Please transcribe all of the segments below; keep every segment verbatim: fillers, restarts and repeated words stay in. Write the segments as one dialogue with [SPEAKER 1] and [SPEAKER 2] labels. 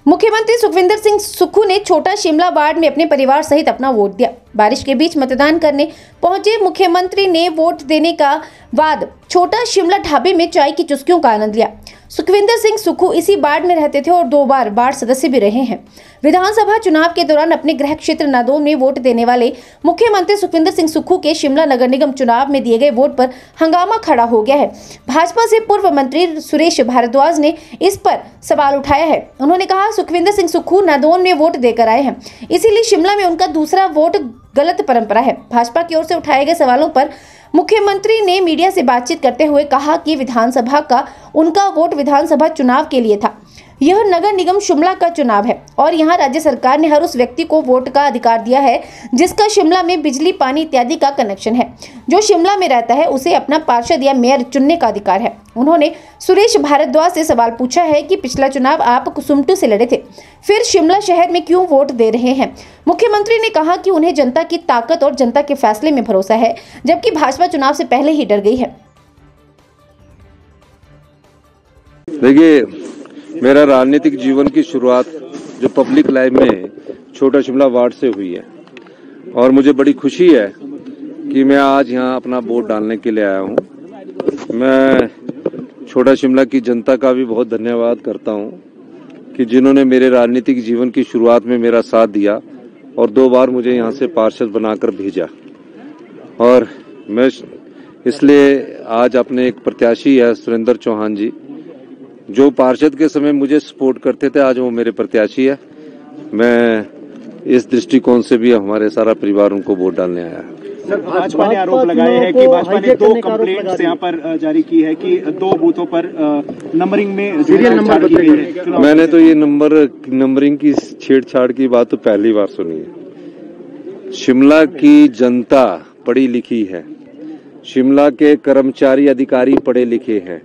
[SPEAKER 1] मुख्यमंत्री सुखविंदर सिंह सुक्खू ने छोटा शिमला वार्ड में अपने परिवार सहित अपना वोट दिया। बारिश के बीच मतदान करने पहुंचे मुख्यमंत्री ने वोट देने का बाद छोटा शिमला ढाबे में चाय की चुस्कियों का आनंद लिया। सुखविंदर सिंह सुक्खू इसी वार्ड में रहते थे और दो बार वार्ड सदस्य भी रहे हैं। विधानसभा चुनाव के दौरान अपने गृह क्षेत्र नादौन में वोट देने वाले मुख्यमंत्री सुखविंदर सिंह सुक्खू के शिमला नगर निगम चुनाव में दिए गए वोट पर हंगामा खड़ा हो गया है। भाजपा से पूर्व मंत्री सुरेश भारद्वाज ने इस पर सवाल उठाया है। उन्होंने कहा, सुखविंदर सिंह सुक्खू नादौन में वोट देकर आए हैं, इसीलिए शिमला में उनका दूसरा वोट गलत परंपरा है। भाजपा की ओर से उठाए गए सवालों पर मुख्यमंत्री ने मीडिया से बातचीत करते हुए कहा कि विधानसभा का उनका वोट विधानसभा चुनाव के लिए था। यह नगर निगम शिमला का चुनाव है और यहाँ राज्य सरकार ने हर उस व्यक्ति को वोट का अधिकार दिया है जिसका शिमला में बिजली, पानी इत्यादि का कनेक्शन है। जो शिमला में रहता है उसे अपना पार्षद या मेयर चुनने का अधिकार है। उन्होंने सुरेश भारद्वाज से सवाल पूछा है कि पिछला चुनाव आप कुसुम्पटी से लड़े थे, फिर शिमला शहर में क्यों वोट दे रहे हैं। मुख्यमंत्री ने कहा कि उन्हें जनता की ताकत और जनता के फैसले में भरोसा है, जबकि भाजपा चुनाव से पहले ही डर गई है।
[SPEAKER 2] देखिए, मेरा राजनीतिक जीवन की शुरुआत जो पब्लिक लाइफ में छोटा शिमला वार्ड से हुई है और मुझे बड़ी खुशी है कि मैं आज यहाँ अपना वोट डालने के लिए आया हूँ। मैं छोटा शिमला की जनता का भी बहुत धन्यवाद करता हूँ कि जिन्होंने मेरे राजनीतिक जीवन की शुरुआत में मेरा साथ दिया और दो बार मुझे यहाँ से पार्षद बनाकर भेजा। और मैं इसलिए आज अपने एक प्रत्याशी है सुरेंद्र चौहान जी, जो पार्षद के समय मुझे सपोर्ट करते थे, आज वो मेरे प्रत्याशी है। मैं इस दृष्टिकोण से भी हमारे सारा परिवार उनको वोट डालने आया है।
[SPEAKER 3] सर, भाजपा ने आरोप लगाए हैं कि भाजपा ने दो कंप्लेंट्स यहाँ पर जारी की है कि दो बूथों पर नंबरिंग में सीरियल नंबर की गई है।
[SPEAKER 2] मैंने तो ये नंबर नंबरिंग की छेड़छाड़ की बात तो पहली बार सुनी है। शिमला की जनता पढ़ी लिखी है, शिमला के कर्मचारी अधिकारी पढ़े लिखे हैं।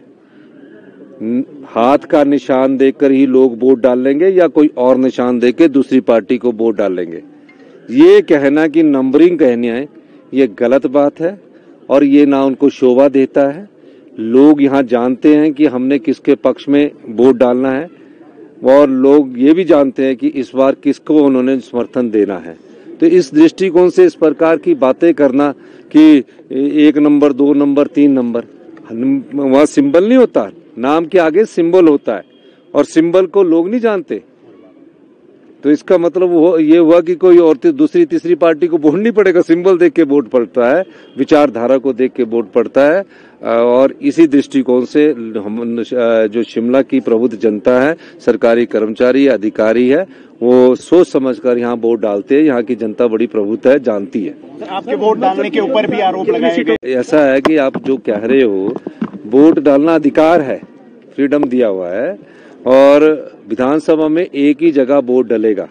[SPEAKER 2] हाथ का निशान देकर ही लोग वोट डालेंगे या कोई और निशान देकर दूसरी पार्टी को वोट डालेंगे। ये कहना कि नंबरिंग कहनी है, ये गलत बात है और ये ना उनको शोभा देता है। लोग यहाँ जानते हैं कि हमने किसके पक्ष में वोट डालना है और लोग ये भी जानते हैं कि इस बार किसको उन्होंने समर्थन देना है। तो इस दृष्टिकोण से इस प्रकार की बातें करना कि एक नंबर, दो नंबर, तीन नंबर, वहाँ सिंबल नहीं होता, नाम के आगे सिंबल होता है और सिंबल को लोग नहीं जानते। तो इसका मतलब वो ये हुआ कि कोई और दूसरी तीसरी पार्टी को वोट नहीं पड़ेगा, सिंबल देख के वोट पड़ता है, विचारधारा को देख के वोट पड़ता है। और इसी दृष्टिकोण से हम जो शिमला की प्रबुद्ध जनता है, सरकारी कर्मचारी, अधिकारी है, वो सोच समझकर यहाँ वोट डालते हैं। यहाँ की जनता बड़ी प्रबुद्ध है, जानती है।
[SPEAKER 3] आपके वोट डालने के ऊपर भी आरोप लगाए गए।
[SPEAKER 2] ऐसा है कि आप जो कह रहे हो, वोट डालना अधिकार है, फ्रीडम दिया हुआ है और विधानसभा में एक ही जगह वोट डलेगा।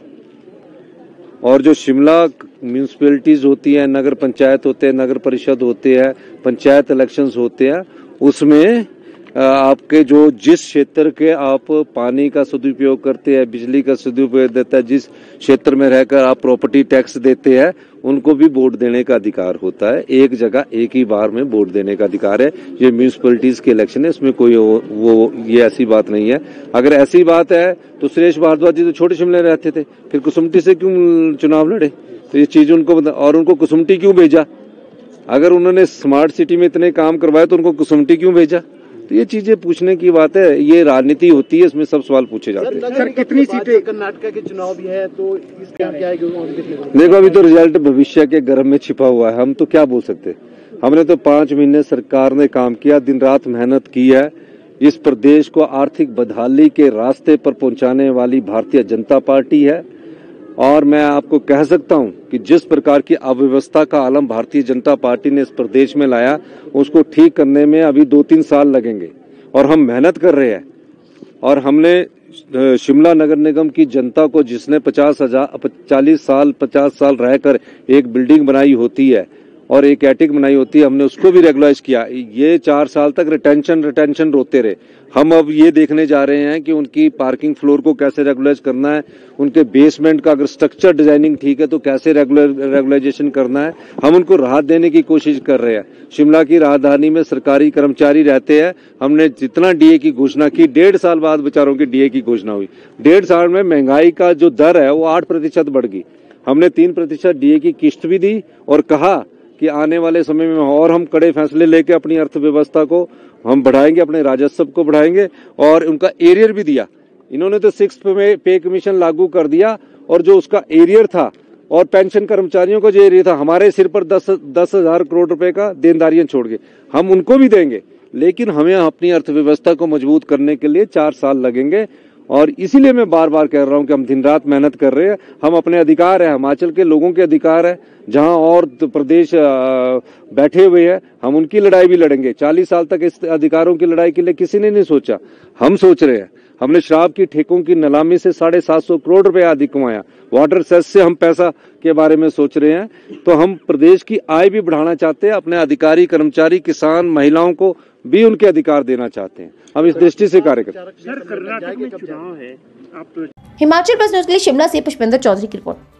[SPEAKER 2] और जो शिमला म्यूनिसिपैलिटीज होती है, नगर पंचायत होते हैं, नगर परिषद होते हैं, पंचायत इलेक्शंस होते हैं, उसमें आपके जो जिस क्षेत्र के आप पानी का सदुपयोग करते हैं, बिजली का सदुपयोग देता है, जिस क्षेत्र में रहकर आप प्रॉपर्टी टैक्स देते हैं, उनको भी वोट देने का अधिकार होता है। एक जगह एक ही बार में वोट देने का अधिकार है। ये म्यूनिसिपैलिटीज के इलेक्शन है, इसमें कोई वो, वो ये ऐसी बात नहीं है। अगर ऐसी बात है तो सुरेश भारद्वाज जी तो छोटे शिमले रहते थे, फिर कुसुम्पटी से क्यों चुनाव लड़े? तो ये चीज उनको बता, और उनको कुसुम्पटी क्यों भेजा? अगर उन्होंने स्मार्ट सिटी में इतने काम करवाए तो उनको कुसुम्पटी क्यों भेजा? तो ये चीजें पूछने की बात है, ये राजनीति होती है, इसमें सब सवाल पूछे जाते हैं।
[SPEAKER 3] सर, कितनी सीटें कर्नाटक के चुनाव भी है, तो इसका क्या है?
[SPEAKER 2] देखो, अभी तो रिजल्ट भविष्य के गर्भ में छिपा हुआ है, हम तो क्या बोल सकते। हमने तो पांच महीने सरकार ने काम किया, दिन रात मेहनत की है। इस प्रदेश को आर्थिक बदहाली के रास्ते पर पहुंचाने वाली भारतीय जनता पार्टी है और मैं आपको कह सकता हूं कि जिस प्रकार की अव्यवस्था का आलम भारतीय जनता पार्टी ने इस प्रदेश में लाया, उसको ठीक करने में अभी दो तीन साल लगेंगे और हम मेहनत कर रहे हैं। और हमने शिमला नगर निगम की जनता को, जिसने पचास हजार चालीस साल पचास साल रहकर एक बिल्डिंग बनाई होती है, और एक एटिक बनाई होती है, हमने उसको भी रेगुलाइज किया। ये चार साल तक रिटेंशन रिटेंशन रोते रहे। हम अब ये देखने जा रहे हैं कि उनकी पार्किंग फ्लोर को कैसे रेगुलाइज करना है, उनके बेसमेंट का अगर स्ट्रक्चर डिजाइनिंग ठीक है तो कैसे रेगुलर रेगुलाइजेशन करना है। हम उनको राहत देने की कोशिश कर रहे हैं। शिमला की राजधानी में सरकारी कर्मचारी रहते हैं। हमने जितना डीए की घोषणा की, डेढ़ साल बाद बेचारों की डीए की घोषणा हुई। डेढ़ साल में महंगाई का जो दर है वो आठ प्रतिशत बढ़ गई। हमने तीन प्रतिशत डीए की किस्त भी दी और कहा कि आने वाले समय में और हम कड़े फैसले लेके अपनी अर्थव्यवस्था को हम बढ़ाएंगे, अपने राजस्व को बढ़ाएंगे। और उनका एरियर भी दिया। इन्होंने तो सिक्स पे, पे कमीशन लागू कर दिया और जो उसका एरियर था और पेंशन कर्मचारियों का जो एरियर था, हमारे सिर पर दस दस हजार करोड़ रुपए का देनदारियां छोड़ के हम उनको भी देंगे। लेकिन हमें अपनी अर्थव्यवस्था को मजबूत करने के लिए चार साल लगेंगे और इसीलिए मैं बार बार कह रहा हूं कि हम दिन रात मेहनत कर रहे हैं। हम अपने अधिकार है, हिमाचल के लोगों के अधिकार है, जहां और तो प्रदेश बैठे हुए हैं, हम उनकी लड़ाई भी लड़ेंगे। चालीस साल तक इस अधिकारों की लड़ाई के लिए किसी ने नहीं सोचा, हम सोच रहे हैं। हमने शराब की ठेकों की नीलामी से साढ़े सात सौ करोड़ रुपए अधिक कमाया। वाटर सेस से हम पैसा के बारे में सोच रहे हैं। तो हम प्रदेश की आय भी बढ़ाना चाहते हैं, अपने अधिकारी, कर्मचारी, किसान, महिलाओं को भी उनके अधिकार देना चाहते हैं। हम इस दृष्टि से कार्य करते हैं।
[SPEAKER 3] सर, कर्नाटक में चुनाव है, आप
[SPEAKER 1] हिमाचल प्लस न्यूज के लिए शिमला से पुष्पेंद्र चौधरी की रिपोर्ट।